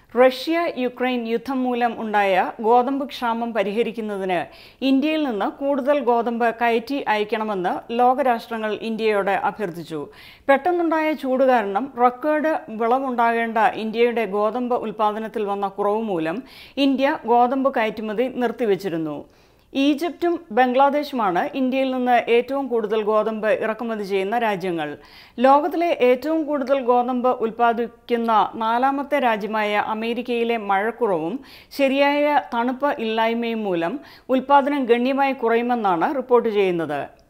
Russia Ukraine യുദ്ധം മൂലം ഉണ്ടായ ഗോതമ്പ് ക്ഷാമം പരിഹരിക്കുന്നതിന് ഇന്ത്യയിൽ നിന്ന് കൂടുതൽ ഗോതമ്പ് കയറ്റി അയക്കണമെന്ന് ലോകരാഷ്ട്രങ്ങൾ ഇന്ത്യയോട് അഭ്യർത്ഥിച്ചു. പെട്ടെന്നുണ്ടായ ചൂട് കാരണം റെക്കോർഡ് വിളവുണ്ടാകേണ്ട ഇന്ത്യയുടെ ഗോതമ്പ് ഉൽപ്പാദനത്തിൽ വന്ന കുറവ് മൂലം ഇന്ത്യ ഗോതമ്പ് കയറ്റുമതി നിർത്തിവച്ചിരുന്നു. ഈജിപ്തും ബംഗ്ലാദേശുമാണ് ഇന്ത്യയിൽ നിന്ന് ഏറ്റവും കൂടുതൽ ഗോതമ്പ് ഇറക്കുമതി ചെയ്യുന്ന രാജ്യങ്ങൾ. ലോകത്തിലെ ഏറ്റവും കൂടുതൽ ഗോതമ്പ് ഉൽപ്പാദിപ്പിക്കുന്ന നാലാമത്തെ രാജ്യമായ അമേരിക്കയിലെ മഴക്കുറവും ശരിയായ തണുപ്പ് ഇല്ലായ്മയും മൂലം ഉൽപ്പാദനം ഗണ്യമായി കുറയുമെന്നാണ് റിപ്പോർട്ട് ചെയ്യുന്നത്.